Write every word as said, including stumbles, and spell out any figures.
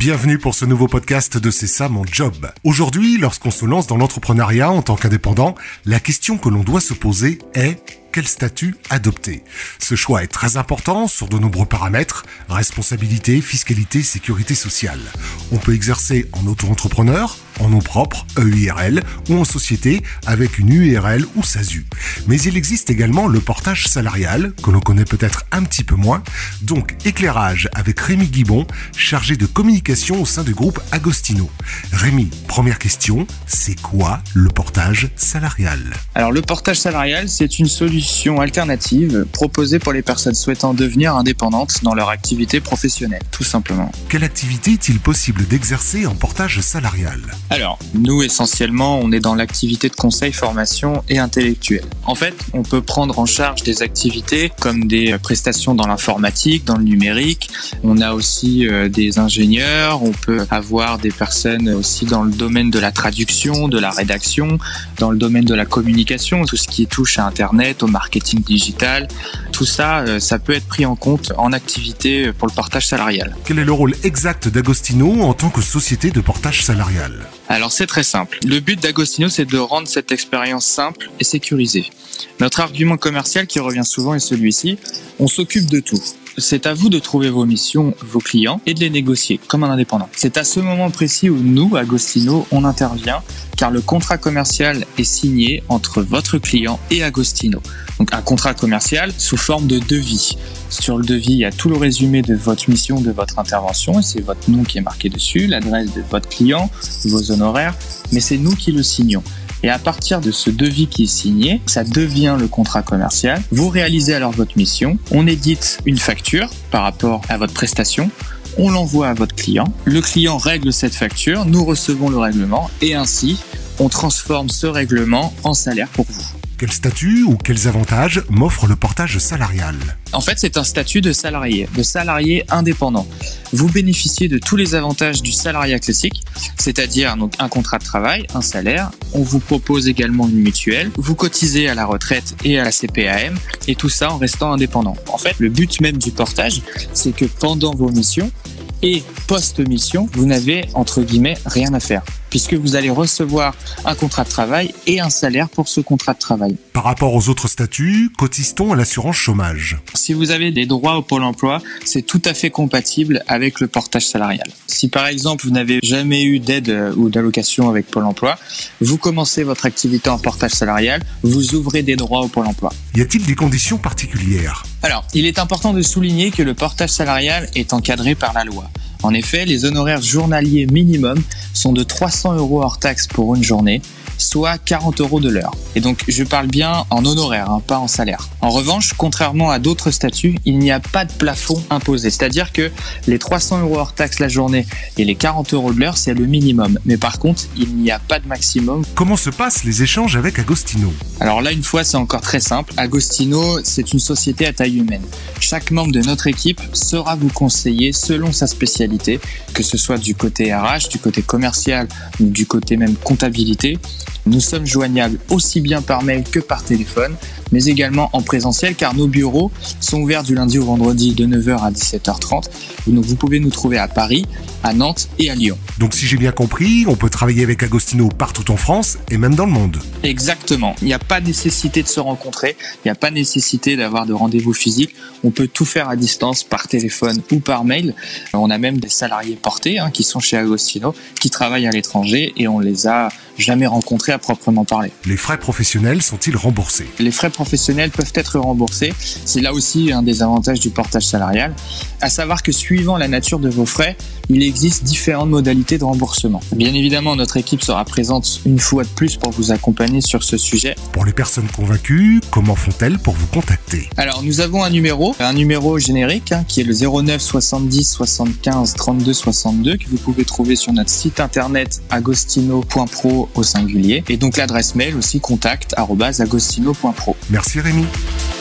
Bienvenue pour ce nouveau podcast de C'est ça mon job. Aujourd'hui, lorsqu'on se lance dans l'entrepreneuriat en tant qu'indépendant, la question que l'on doit se poser est: quel statut adopter? Ce choix est très important sur de nombreux paramètres: responsabilité, fiscalité, sécurité sociale. On peut exercer en auto-entrepreneur, en nom propre, E U R L, ou en société avec une U R L ou S A S U. Mais il existe également le portage salarial, que l'on connaît peut-être un petit peu moins. Donc, éclairage avec Rémi Guibon, chargé de communication au sein du groupe Agostino. Rémi, première question, c'est quoi le portage salarial? Alors, le portage salarial, c'est une solution alternative proposée pour les personnes souhaitant devenir indépendantes dans leur activité professionnelle, tout simplement. Quelle activité est-il possible d'exercer en portage salarial? Alors, nous, essentiellement, on est dans l'activité de conseil, formation et intellectuel. En fait, on peut prendre en charge des activités comme des prestations dans l'informatique, dans le numérique. On a aussi euh, des ingénieurs, on peut avoir des personnes aussi dans le domaine de la traduction, de la rédaction, dans le domaine de la communication, tout ce qui touche à Internet, au marketing digital. Tout ça, euh, ça peut être pris en compte en activité pour le portage salarial. Quel est le rôle exact d'Agostino en tant que société de portage salarial? Alors c'est très simple. Le but d'Agostino, c'est de rendre cette expérience simple et sécurisée. Notre argument commercial qui revient souvent est celui-ci: on s'occupe de tout. C'est à vous de trouver vos missions, vos clients et de les négocier comme un indépendant. C'est à ce moment précis où nous, Agostino, on intervient car le contrat commercial est signé entre votre client et Agostino. Donc un contrat commercial sous forme de devis. Sur le devis, il y a tout le résumé de votre mission, de votre intervention, et c'est votre nom qui est marqué dessus, l'adresse de votre client, vos honoraires, mais c'est nous qui le signons. Et à partir de ce devis qui est signé, ça devient le contrat commercial. Vous réalisez alors votre mission, on édite une facture par rapport à votre prestation, on l'envoie à votre client, le client règle cette facture, nous recevons le règlement, et ainsi, on transforme ce règlement en salaire pour vous. Quel statut ou quels avantages m'offre le portage salarial? En fait, c'est un statut de salarié, de salarié indépendant. Vous bénéficiez de tous les avantages du salariat classique, c'est-à-dire donc un contrat de travail, un salaire. On vous propose également une mutuelle. Vous cotisez à la retraite et à la C P A M, et tout ça en restant indépendant. En fait, le but même du portage, c'est que pendant vos missions et post-mission, vous n'avez entre guillemets rien à faire, puisque vous allez recevoir un contrat de travail et un salaire pour ce contrat de travail. Par rapport aux autres statuts, cotise-t-on à l'assurance chômage? Si vous avez des droits au Pôle emploi, c'est tout à fait compatible avec le portage salarial. Si par exemple vous n'avez jamais eu d'aide ou d'allocation avec Pôle emploi, vous commencez votre activité en portage salarial, vous ouvrez des droits au Pôle emploi. Y a-t-il des conditions particulières? Alors, il est important de souligner que le portage salarial est encadré par la loi. En effet, les honoraires journaliers minimum sont de trois cents euros hors taxe pour une journée, soit quarante euros de l'heure. Et donc, je parle bien en honoraire, hein, pas en salaire. En revanche, contrairement à d'autres statuts, il n'y a pas de plafond imposé. C'est-à-dire que les trois cents euros hors taxe la journée et les quarante euros de l'heure, c'est le minimum. Mais par contre, il n'y a pas de maximum. Comment se passent les échanges avec Agostino? Alors là, une fois, c'est encore très simple. Agostino, c'est une société à taille humaine. Chaque membre de notre équipe saura vous conseiller selon sa spécialité, que ce soit du côté R H, du côté commercial ou du côté même comptabilité. Nous sommes joignables aussi bien par mail que par téléphone, mais également en présentiel car nos bureaux sont ouverts du lundi au vendredi de neuf heures à dix-sept heures trente. Donc vous pouvez nous trouver à Paris, à Nantes et à Lyon. Donc si j'ai bien compris, on peut travailler avec Agostino partout en France et même dans le monde. Exactement. Il n'y a pas nécessité de se rencontrer, il n'y a pas nécessité d'avoir de rendez-vous physique. On peut tout faire à distance par téléphone ou par mail. On a même des salariés portés hein, qui sont chez Agostino, qui travaillent à l'étranger et on les a jamais rencontrés à proprement parler. Les frais professionnels sont-ils remboursés? Les frais professionnels peuvent être remboursés. C'est là aussi un des avantages du portage salarial. À savoir que suivant la nature de vos frais, il existe différentes modalités de remboursement. Bien évidemment, notre équipe sera présente une fois de plus pour vous accompagner sur ce sujet. Pour les personnes convaincues, comment font-elles pour vous contacter? Alors, nous avons un numéro, un numéro générique hein, qui est le zéro neuf soixante-dix soixante-quinze trente-deux soixante-deux que vous pouvez trouver sur notre site internet agostino point pro au singulier et donc l'adresse mail aussi contact arobase agostino point pro. Merci Rémi.